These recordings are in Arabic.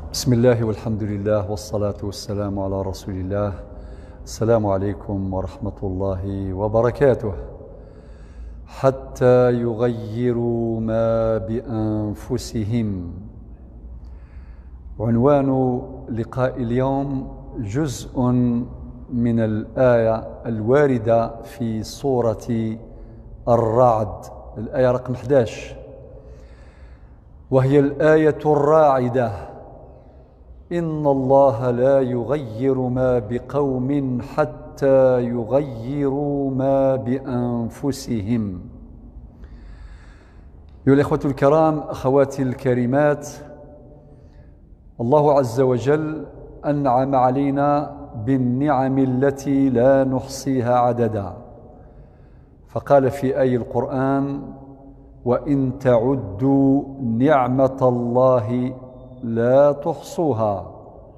بسم الله والحمد لله والصلاة والسلام على رسول الله. السلام عليكم ورحمة الله وبركاته. حتى يغيروا ما بأنفسهم. عنوان لقاء اليوم جزء من الآية الواردة في سورة الرعد، الآية رقم 11، وهي الآية الراعدة: إن الله لا يغير ما بقوم حتى يغيروا ما بأنفسهم. أيها الإخوة الكرام، أخواتي الكريمات، الله عز وجل أنعم علينا بالنعم التي لا نحصيها عددا، فقال في آية القرآن: وإن تعدوا نعمة الله لا تحصوها.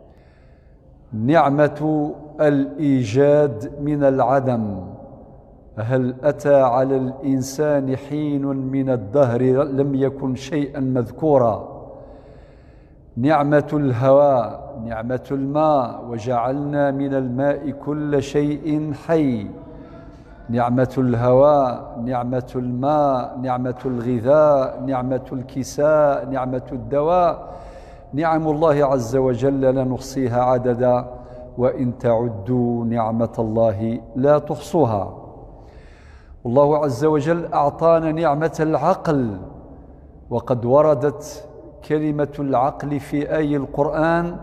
نعمة الإيجاد من العدم. هل أتى على الإنسان حين من الدهر لم يكن شيئا مذكورا؟ نعمة الهواء، نعمة الماء، وجعلنا من الماء كل شيء حي. نعمة الهواء، نعمة الماء، نعمة الغذاء، نعمة الكساء، نعمة الدواء. نعم الله عز وجل لا نحصيها عددا، وإن تعدوا نعمة الله لا تحصوها. الله عز وجل أعطانا نعمة العقل، وقد وردت كلمة العقل في آي القرآن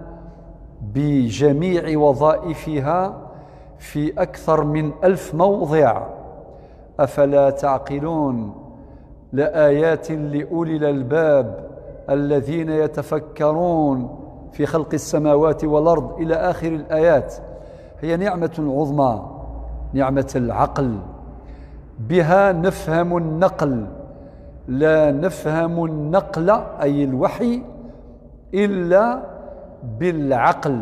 بجميع وظائفها في أكثر من 1000 موضع. أفلا تعقلون؟ لآيات لأولي الألباب الذين يتفكرون في خلق السماوات والأرض إلى آخر الآيات. هي نعمة عظمى، نعمة العقل. بها نفهم النقل. لا نفهم النقل أي الوحي إلا بالعقل.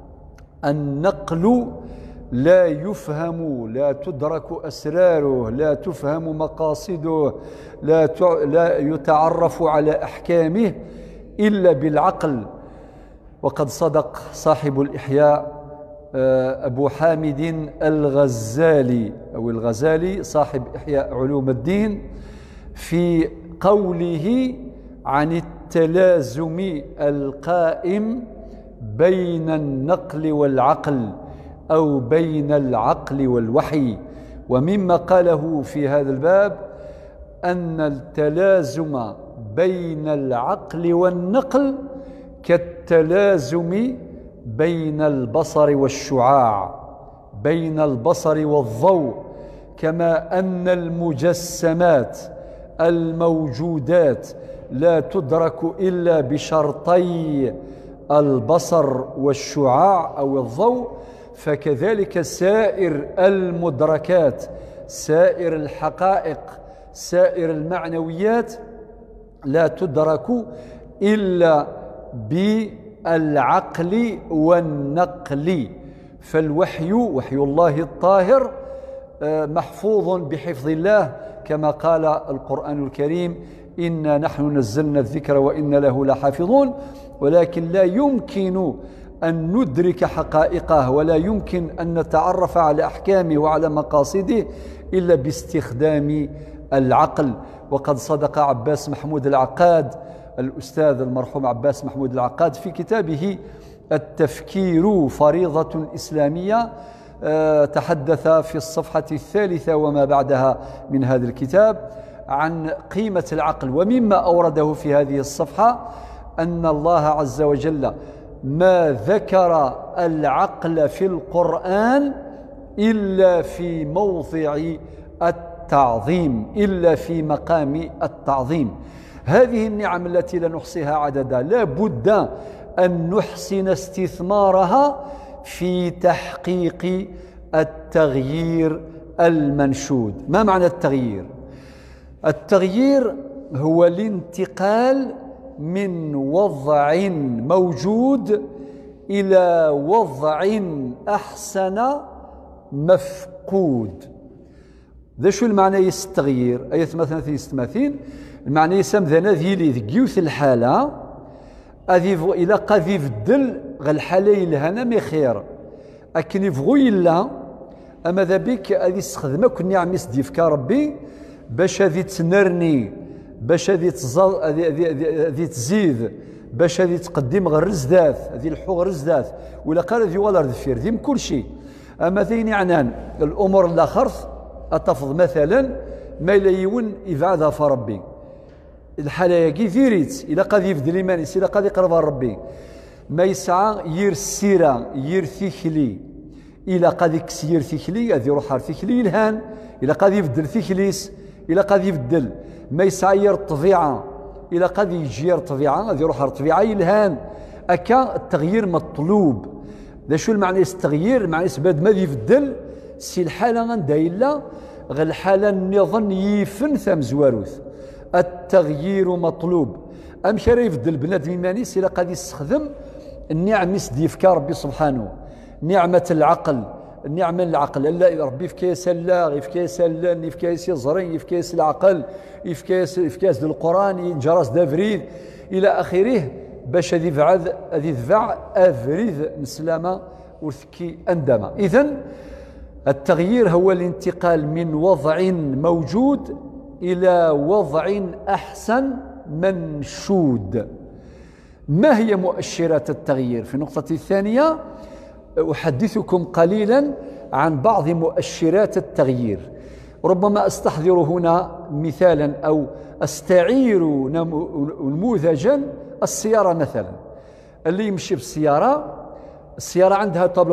النقل لا يفهم، لا تدرك أسراره، لا تفهم مقاصده، لا يتعرف على أحكامه إلا بالعقل. وقد صدق صاحب الإحياء أبو حامد الغزالي أو الغزالي صاحب إحياء علوم الدين في قوله عن التلازم القائم بين النقل والعقل، أو بين العقل والوحي. ومما قاله في هذا الباب أن التلازم بين العقل والنقل كالتلازم بين البصر والشعاع، بين البصر والضوء. كما أن المجسمات الموجودات لا تدرك إلا بشرطي البصر والشعاع أو الضوء، فكذلك سائر المدركات، سائر الحقائق، سائر المعنويات لا تدرك إلا بالعقل والنقل. فالوحي، وحي الله الطاهر، محفوظ بحفظ الله، كما قال القرآن الكريم: إنا نحن نزلنا الذكر وإنا له لحافظون. ولكن لا يمكن أن ندرك حقائقه، ولا يمكن أن نتعرف على أحكامه وعلى مقاصده إلا باستخدام العقل. وقد صدق عباس محمود العقاد، الأستاذ المرحوم عباس محمود العقاد، في كتابه التفكير فريضة إسلامية، تحدث في الصفحة 3 وما بعدها من هذا الكتاب عن قيمة العقل. ومما أورده في هذه الصفحة أن الله عز وجل ما ذكر العقل في القرآن إلا في موضع التعظيم، إلا في مقام التعظيم. هذه النعم التي لا نحصيها عددا لا بد أن نحسن استثمارها في تحقيق التغيير المنشود. ما معنى التغيير؟ التغيير هو الانتقال من وضع موجود إلى وضع أحسن مفقود. ذا شو المعنى التغيير؟ أية مثلا في المعنى يسمى ذا ذيلي ذكيوث الحالة إلا قد يبدل غا الحالة يلهانا مي خير أكن يبغو يلا أما ذا بيك غادي يستخدمك النعم يسديفك ربي باش هذه تنرني باش هذه تزيد باش هذه تقدم غير الرزدات هذه الحو غير الرزدات ولا قال هذه ولا دفير ديم كل شيء أما ذين عنان الأمور الآخر أتفض مثلا ما إلا يون يبعدها فربي الحالة يجي ثيريت إلا قد يفدل إيمانيس إلا قد يقرب ربي ما يسعى ير السيرة ير ثيكلي إلا قد يكسير ثيكلي هذه يروح ثيكلي الهان إلا قد يفدل ثيكليس إلا قد يفدل ما يسعى ير الطبيعة إلا قد يجي الطبيعة هذه يروح الطبيعة الهان أكا التغيير مطلوب ذا شو المعنى التغيير معنى بعد ما يفدل سي الحالة غندايلا غير الحالة نظن يفن ثم زواروث التغيير مطلوب أمشي راه يفدل بنادم إيمانيس إلا قد يستخدم النعم يسديفك ربي سبحانه نعمة العقل النعمة العقل لا ربي في كاس اللاغ في كاس اللن في كاس الزرين في كاس العقل في كاس القرآن ينجرس دافريد إلى آخره باش هذه بعد هذه ذبع أفريد مسلمة وثكي أندمة إذن التغيير هو الانتقال من وضع موجود إلى وضع أحسن منشود. ما هي مؤشرات التغيير؟ في النقطة الثانية أحدثكم قليلا عن بعض مؤشرات التغيير. ربما أستحضر هنا مثالا أو أستعير نموذجا السيارة مثلا. اللي يمشي بالسيارة السيارة عندها طابلو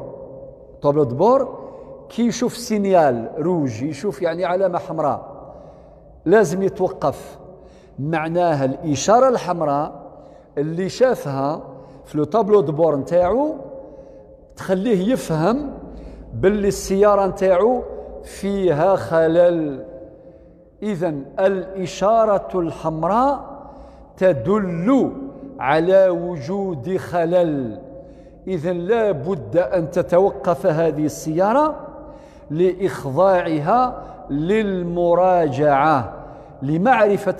دبور كي يشوف سينيال روج يشوف يعني علامة حمراء لازم يتوقف. معناها الإشارة الحمراء اللي شافها في لو طابلو دبور نتاعو تخليه يفهم باللي السيارة نتاعو فيها خلل. إذن الإشارة الحمراء تدل على وجود خلل. إذن لا بد أن تتوقف هذه السيارة لإخضاعها للمراجعة لمعرفة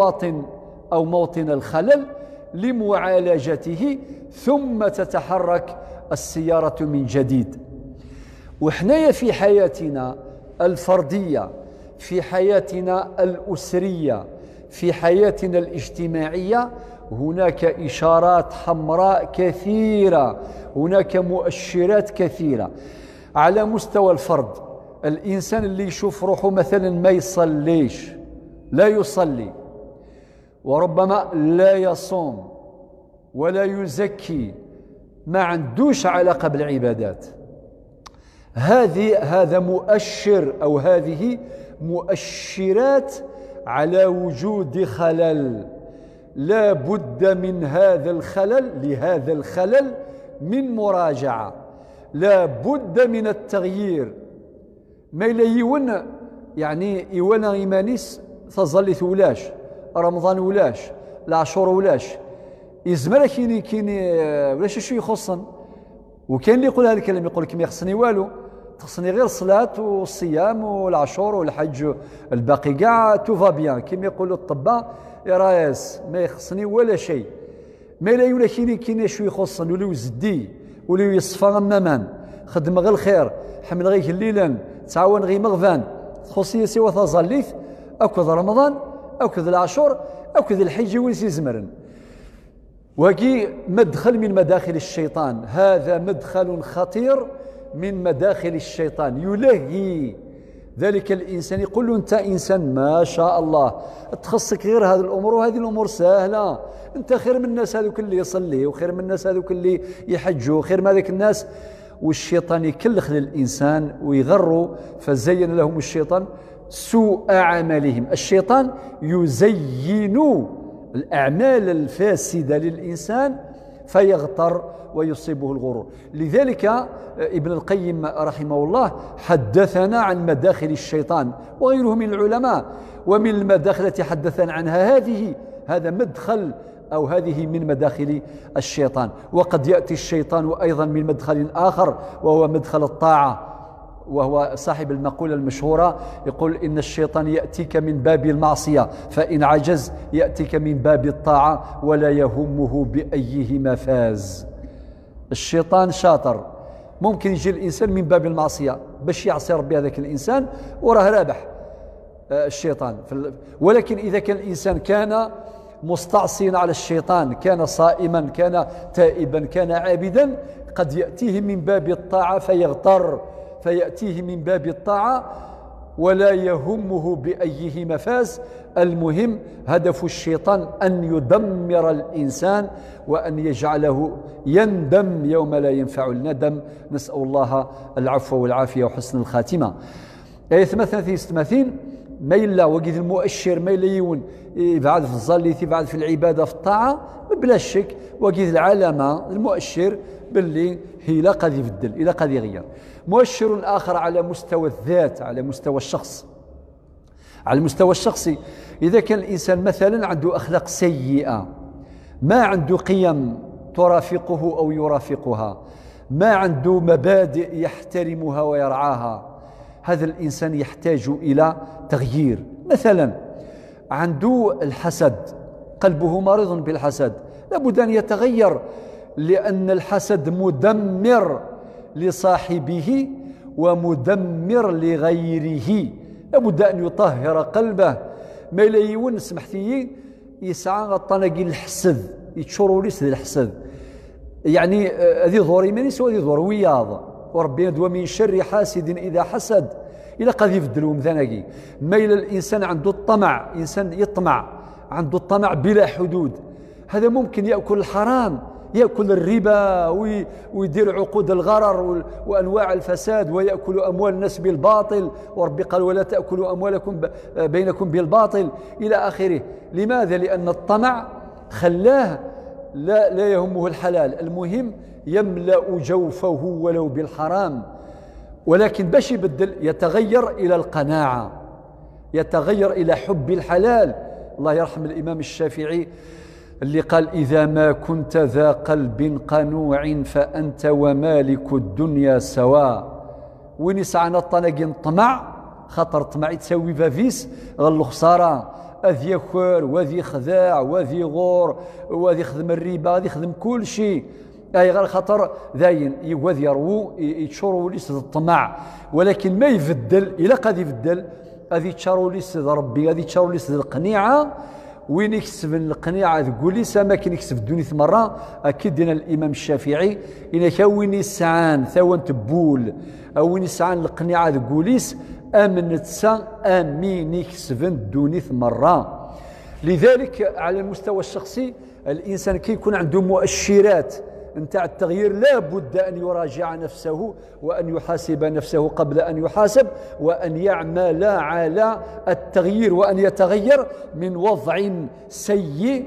موطن الخلل لمعالجته ثم تتحرك السيارة من جديد. وحنايا في حياتنا الفردية في حياتنا الأسرية في حياتنا الاجتماعية هناك إشارات حمراء كثيرة هناك مؤشرات كثيرة. على مستوى الفرد الإنسان اللي يشوف روحه مثلا ما يصليش لا يصلي وربما لا يصوم ولا يزكي ما عندوش علاقة بالعبادات هذا مؤشر أو هذه مؤشرات على وجود خلل. لا بد من لهذا الخلل من مراجعة لا بد من التغيير. ما إلا يون يعني يوانا إيمانيس تظل ولاش رمضان ولاش العشور ولاش يزمر كيني ولاش شو يخصن. وكان اللي يقول هذا الكلام يقول لك ما يخصني والو تخصني غير الصلاة والصيام والعشور والحج الباقي كاع توفا بيان كما يقولوا الطباء يا رايس ما يخصني ولا شيء. ما لا يولا كيني شو يخصن ولو يزدي ولو يصفى غمامان خدم غير الخير حمل غير الليلا تعاون غير مغفان خصوصية سوى تظليث أكد رمضان أكد العشور أكد الحج ولسي زمرن. وكي مدخل من مداخل الشيطان هذا مدخل خطير من مداخل الشيطان يلهي ذلك الإنسان يقول له أنت إنسان ما شاء الله تخصك غير هذه الأمور وهذه الأمور سهلة أنت خير من الناس هذوك اللي يصلي وخير من الناس هذوك اللي يحجوا خير من هذيك الناس. والشيطان يكلخ للإنسان ويغروا فزين لهم الشيطان سوء عملهم. الشيطان يزين الأعمال الفاسدة للإنسان فيغتر ويصيبه الغرور. لذلك ابن القيم رحمه الله حدثنا عن مداخل الشيطان وغيره من العلماء. ومن المداخل التي حدثنا عنها هذا مدخل أو هذه من مداخل الشيطان. وقد يأتي الشيطان أيضا من مدخل آخر وهو مدخل الطاعة وهو صاحب المقولة المشهورة، يقول إن الشيطان يأتيك من باب المعصية، فإن عجز يأتيك من باب الطاعة ولا يهمه بأيهما فاز. الشيطان شاطر، ممكن يجي الإنسان من باب المعصية باش يعصي ربي هذاك الإنسان وراه رابح الشيطان. ولكن إذا كان الإنسان كان مستعصيا على الشيطان، كان صائما، كان تائبا، كان عابدا، قد يأتيه من باب الطاعة فيغتر، فيأتيه من باب الطاعة ولا يهمه بأيهما فاز. المهم هدف الشيطان أن يدمر الإنسان وأن يجعله يندم يوم لا ينفع الندم. نسأل الله العفو والعافية وحسن الخاتمة. آية 38 ما يلا وقيد المؤشر ما يليون يبعد في الظل يبعد في العبادة في الطاعة بلا شك، وقيد العلامة المؤشر باللي هي لا قد يبدل إلى قد يغير. مؤشر آخر على مستوى الذات، على مستوى الشخص، على المستوى الشخصي، إذا كان الإنسان مثلا عنده أخلاق سيئة، ما عنده قيم ترافقه أو يرافقها، ما عنده مبادئ يحترمها ويرعاها، هذا الإنسان يحتاج إلى تغيير. مثلا عنده الحسد، قلبه مريض بالحسد، لابد أن يتغير، لأن الحسد مدمر لصاحبه ومدمر لغيره. لابد أن يطهر قلبه. ما لا يون سمحتي يسعى الطناقي الحسد يتشروا ليس الحسد، يعني هذه ضوري مانيس وهذه ضور وياض، وربنا دوا من شر حاسد إذا حسد إلى قد يفدلوا مثناقي. ما إلى الإنسان عنده الطمع، إنسان يطمع، عنده الطمع بلا حدود، هذا ممكن يأكل الحرام، يأكل الربا ويدير عقود الغرر وأنواع الفساد، ويأكل أموال الناس بالباطل، وربي قال ولا تأكلوا أموالكم بينكم بالباطل إلى آخره. لماذا؟ لأن الطمع خلاه لا يهمه الحلال، المهم يملأ جوفه ولو بالحرام. ولكن باش يبدل يتغير إلى القناعة، يتغير إلى حب الحلال. الله يرحم الإمام الشافعي اللي قال إذا ما كنت ذا قلب قنوع فأنت ومالك الدنيا سواء. وين يسعنا الطناقين طمع، خاطر طمع تسوي فافيس غلو خسارة، أذي يخور وذي خذاع وذي غور وذي خدم الربا وذي خدم كل شيء، أي غير خطر ذاين يوذ يروو يتشروا ليس الطمع. ولكن ما يفدل إلا قد يفدل، هذه تشروا ليس ربي، هذه تشروا ليس القنيعة. وين يكسب القنيعة تقول لي ما كان يكسب الدنيا مرة. أكيد دينا الإمام الشافعي إن كان يسعان ثوان تبول أو وين يسعان القنيعة تقول لي أمن تسا أمين يكسب الدنيا مرة. لذلك على المستوى الشخصي الإنسان كي يكون عنده مؤشرات نتاع التغيير لا بد أن يراجع نفسه وأن يحاسب نفسه قبل أن يحاسب، وأن يعمل على التغيير وأن يتغير من وضع سيء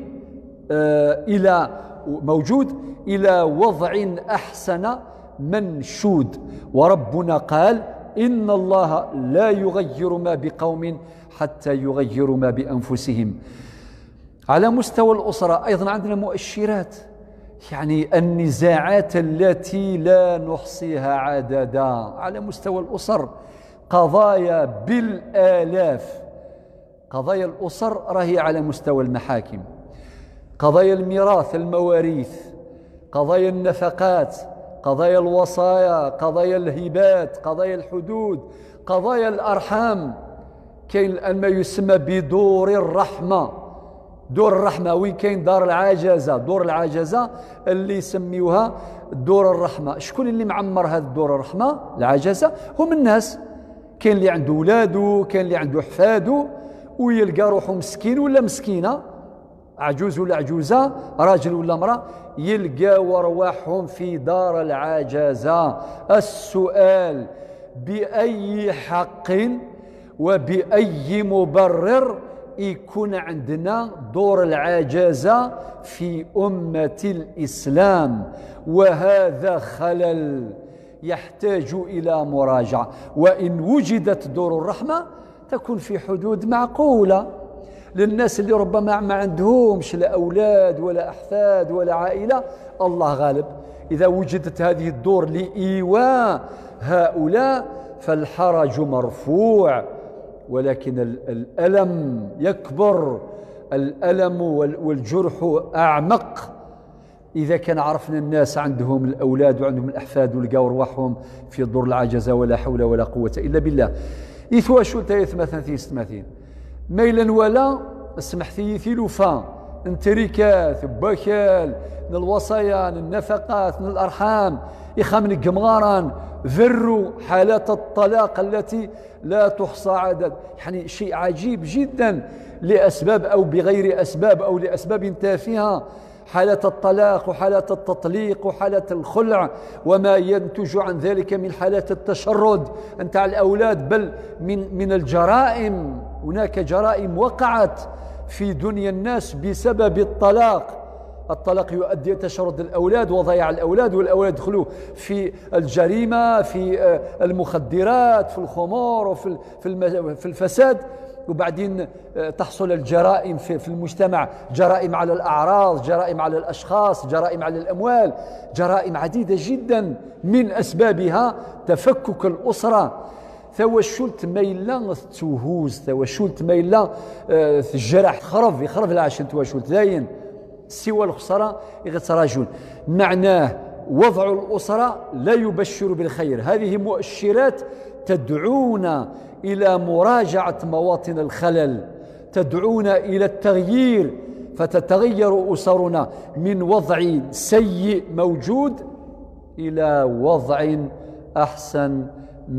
إلى موجود إلى وضع أحسن منشود. وربنا قال إن الله لا يغير ما بقوم حتى يغيروا ما بأنفسهم. على مستوى الأسرة أيضا عندنا مؤشرات، يعني النزاعات التي لا نحصيها عددا على مستوى الأسر، قضايا بالآلاف. قضايا الأسر راهي على مستوى المحاكم، قضايا الميراث المواريث، قضايا النفقات، قضايا الوصايا، قضايا الهبات، قضايا الحدود، قضايا الأرحام. كاين الآن ما يسمى بدور الرحمة. دور الرحمة وين كاين؟ دار العجزة، دور العجزة اللي يسميوها دور الرحمة. شكون اللي معمر هذا دور الرحمة العجزة؟ هم الناس. كاين اللي عنده ولاده، كاين اللي عنده حفاده، ويلقى روحه مسكين ولا مسكينة، عجوز ولا عجوزة، راجل ولا امرأة، يلقاو أرواحهم في دار العجزة. السؤال بأي حق وبأي مبرر يكون عندنا دور العجزة في أمة الإسلام؟ وهذا خلل يحتاج إلى مراجعة. وإن وجدت دور الرحمة تكون في حدود معقولة، للناس اللي ربما ما عندهمش لا أولاد ولا أحفاد ولا عائلة، الله غالب. إذا وجدت هذه الدور لإيواء هؤلاء فالحرج مرفوع، ولكن الألم يكبر، الألم والجرح أعمق إذا كان عرفنا الناس عندهم الأولاد وعندهم الأحفاد ولقاو رواحهم في دور العجزة ولا حول ولا قوة إلا بالله. إثوا شو تايث مثلا ثمثين ميلا ولا سمحتي ثلفا انتريكات باكال الوصايا النفقات الأرحام إخامن قمغارا ذروا حالات الطلاق التي لا تحصى عدد، يعني شيء عجيب جدا لأسباب أو بغير أسباب أو لأسباب تافهة، حالة الطلاق وحالة التطليق وحالة الخلع وما ينتج عن ذلك من حالات التشرد نتاع الأولاد، بل من الجرائم. هناك جرائم وقعت في دنيا الناس بسبب الطلاق. الطلاق يؤدي إلى تشرد الأولاد وضياع الأولاد، والأولاد يدخلوا في الجريمة، في المخدرات، في الخمور وفي الفساد، وبعدين تحصل الجرائم في المجتمع، جرائم على الأعراض، جرائم على الأشخاص، جرائم على الأموال، جرائم عديدة جدا من أسبابها تفكك الأسرة. ثوا الشلت ميلا توهوز، ثوا الشلت ميلا الجرح يخرب العشن، ثوا الشلت داين سوى الخسارة يغتراجون. معناه وضع الأسرة لا يبشر بالخير. هذه مؤشرات تدعونا إلى مراجعة مواطن الخلل، تدعونا إلى التغيير، فتتغير أسرنا من وضع سيء موجود إلى وضع أحسن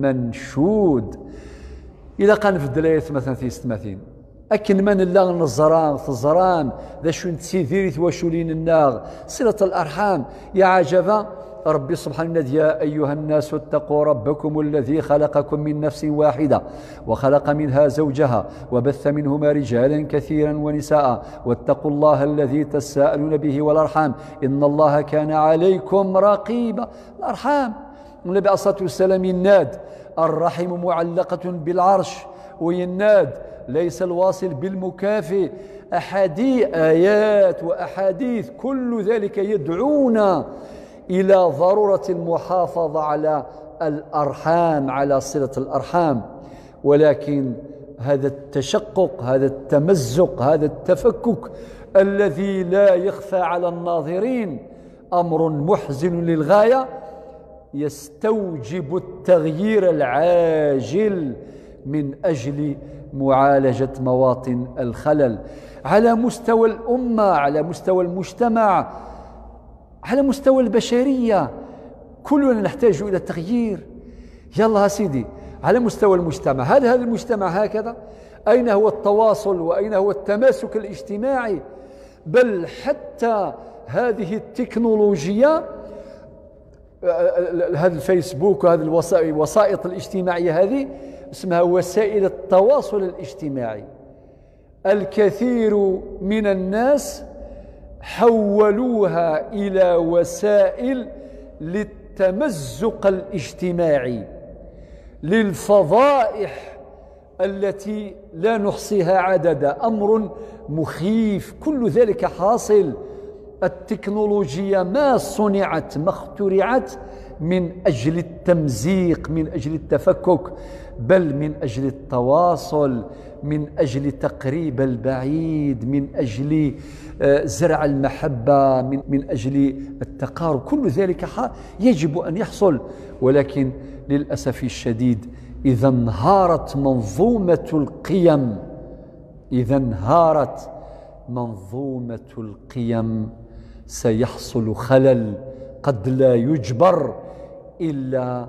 منشود. إذا كان في الدلاية مثلا في ستماثين أكن من الله الزران ذا شو نتسيذيري وشولين الناغ صلة الأرحام. يا عجبا ربي سبحانه يا أيها الناس اتقوا ربكم الذي خلقكم من نفس واحدة وخلق منها زوجها وبث منهما رجالا كثيرا ونساء واتقوا الله الذي تساءلون به والأرحام إن الله كان عليكم رقيبا. الأرحام النبي عليه الصلاة والسلام يناد الرحم معلقة بالعرش، ويناد ليس الواصل بالمكافئ. آيات وأحاديث كل ذلك يدعونا إلى ضرورة المحافظة على الأرحام، على صلة الأرحام. ولكن هذا التشقق، هذا التمزق، هذا التفكك الذي لا يخفى على الناظرين أمر محزن للغاية، يستوجب التغيير العاجل من أجل معالجة مواطن الخلل على مستوى الأمة، على مستوى المجتمع، على مستوى البشرية. كلنا نحتاج إلى التغيير. يلا سيدي على مستوى المجتمع، هل هذا المجتمع هكذا؟ أين هو التواصل وأين هو التماسك الاجتماعي؟ بل حتى هذه التكنولوجيا، هذا الفيسبوك وهذه الوسائط الاجتماعية هذه اسمها وسائل التواصل الاجتماعي. الكثير من الناس حولوها إلى وسائل للتمزق الاجتماعي، للفضائح التي لا نحصيها عددا. أمر مخيف كل ذلك حاصل. التكنولوجيا ما صنعت، ما اخترعت من أجل التمزيق، من أجل التفكك، بل من أجل التواصل، من أجل تقريب البعيد، من أجل زرع المحبة، من أجل التقارب. كل ذلك يجب أن يحصل. ولكن للأسف الشديد إذا انهارت منظومة القيم، إذا انهارت منظومة القيم سيحصل خلل قد لا يجبر إلا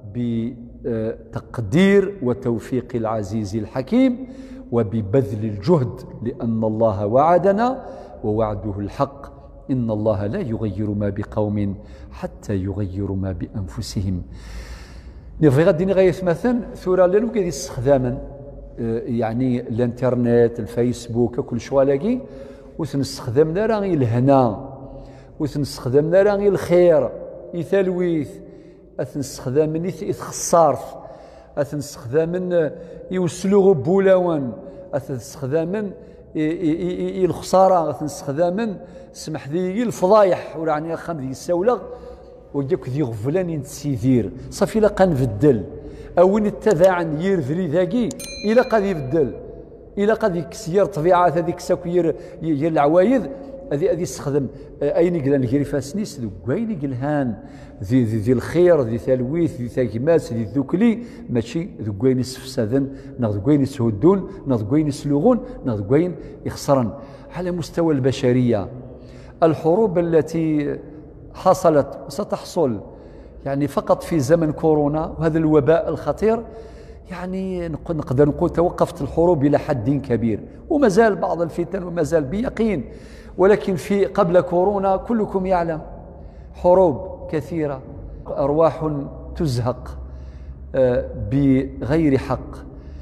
بتقدير وتوفيق العزيز الحكيم وببذل الجهد، لأن الله وعدنا ووعده الحق. إن الله لا يغير ما بقوم حتى يغيروا ما بأنفسهم. نبغي غادي نغيث مثلا ثورة لانو كيدي استخداما يعني الانترنت الفيسبوك كل شوالاكي وتنستخدمنا راه غير الهنا، وتنستخدمنا راه غير الخير يثلويث، أتنستخدام يتخسارف، أتنستخدام يوسلو بولاوان، أتنستخدام الخساره غتنستخدم سمح ذي الفضايح ولا يعني خام ذي السولغ وجاك ذي غفلان ينتسيدير صافي لا قنبدل او نتباعا يرذري ذاكي الى قد يبدل الى قد يكسير طبيعه هذيك ساكير ير العوايد هذه يستخدم اين قال نجري فاسنيس وين قالهان ذي الخير ذي ثلويث ذي ثاكماس ذي الذكلي ماشي ذوين يسفسدن ناض ذوين يسهدون ناض ذوين يسلغون ناض ذوين يخسرن. على مستوى البشريه الحروب التي حصلت وستحصل يعني فقط في زمن كورونا وهذا الوباء الخطير يعني نقدر نقول توقفت الحروب إلى حد كبير وما زال بعض الفتن وما زال بيقين، ولكن في قبل كورونا كلكم يعلم حروب كثيرة، أرواح تزهق بغير حق،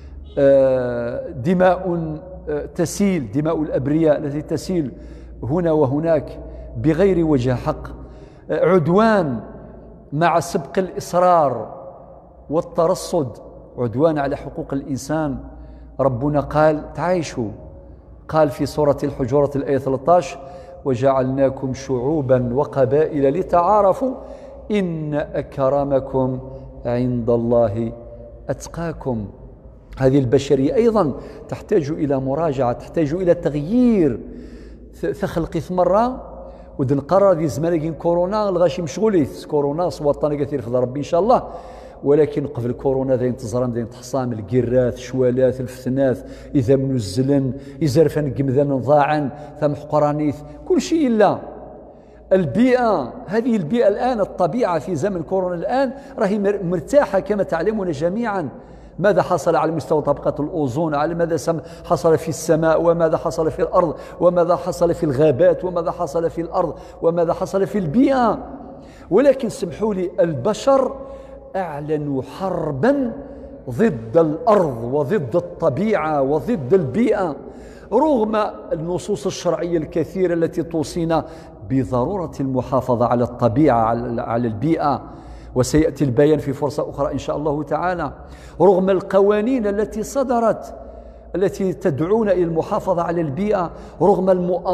دماء تسيل، دماء الأبرياء التي تسيل هنا وهناك بغير وجه حق، عدوان مع سبق الإصرار والترصد، عدوان على حقوق الإنسان. ربنا قال تعايشوا، قال في سورة الحجرات الآية 13 وجعلناكم شعوبا وقبائل لتعارفوا إن أكرمكم عند الله أتقاكم. هذه البشرية أيضا تحتاج إلى مراجعة، تحتاج إلى تغيير ثخلقي مرة ودنقرر ذي زمان كورونا الغاشي مشغولي كورونا صوتنا كثير في ربي إن شاء الله، ولكن قبل كورونا ذي انتظران ذي تحصام القراث شوالات الفتنات إذا منزلن إزرفن قمذن ضاعن ثم حقرانيث كل شيء إلا البيئة. هذه البيئة الآن الطبيعة في زمن كورونا الآن راهي مرتاحة كما تعلمون جميعا. ماذا حصل على مستوى طبقة الأوزون، على ماذا حصل في السماء، وماذا حصل في الأرض، وماذا حصل في الغابات، وماذا حصل في الأرض، وماذا حصل في البيئة. ولكن سمحوا لي البشر أعلنوا حربا ضد الأرض وضد الطبيعة وضد البيئة، رغم النصوص الشرعية الكثيرة التي توصينا بضرورة المحافظة على الطبيعة على البيئة، وسيأتي البيان في فرصة أخرى إن شاء الله تعالى، رغم القوانين التي صدرت التي تدعون إلى المحافظة على البيئة، رغم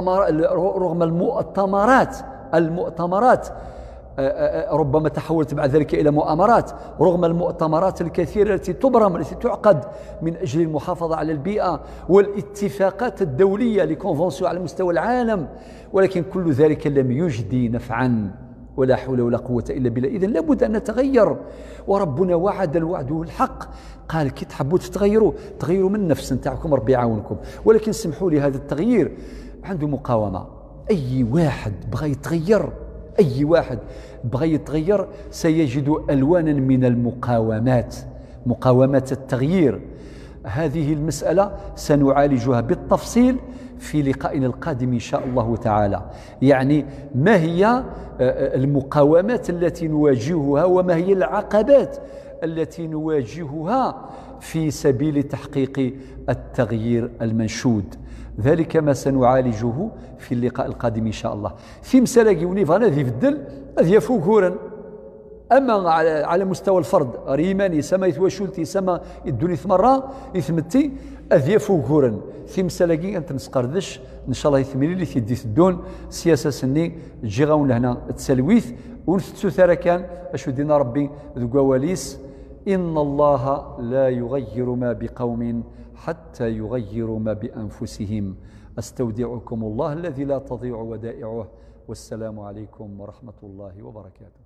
المؤتمرات ربما تحولت بعد ذلك إلى مؤامرات، رغم المؤتمرات الكثيرة التي تبرم التي تعقد من أجل المحافظة على البيئة والاتفاقات الدولية لكونفنسيون على مستوى العالم، ولكن كل ذلك لم يجدي نفعا ولا حول ولا قوة إلا بالله. إذن لابد أن نتغير، وربنا وعد الوعد الحق، قال كي تحبوا تغيروا من النفس نتاعكم ربي يعاونكم، ولكن سمحوا لي هذا التغيير عنده مقاومة. أي واحد بغى يتغير، أي واحد بغى يتغير سيجد ألوانا من المقاومات، مقاومات التغيير. هذه المسألة سنعالجها بالتفصيل في لقائنا القادم إن شاء الله تعالى. يعني ما هي المقاومات التي نواجهها وما هي العقبات التي نواجهها في سبيل تحقيق التغيير المنشود. ذلك ما سنعالجه في اللقاء القادم إن شاء الله. في مسألة يونيفانا ذي بدل ذي فوقورا، أما على مستوى الفرد ريماني سما يتواشلتي سما الدنيا ثمرة يثمتي أذي فوقورا في مسألة أنت نسقردش إن شاء الله يثمري لي تدي الدون سياسة سني جيغاون هنا التسلويث ونفتسو ثارا كان أشو دينا ربي ذو قواليس إن الله لا يغير ما بقوم حتى يغيروا ما بأنفسهم. أستودعكم الله الذي لا تضيع ودائعه، والسلام عليكم ورحمة الله وبركاته.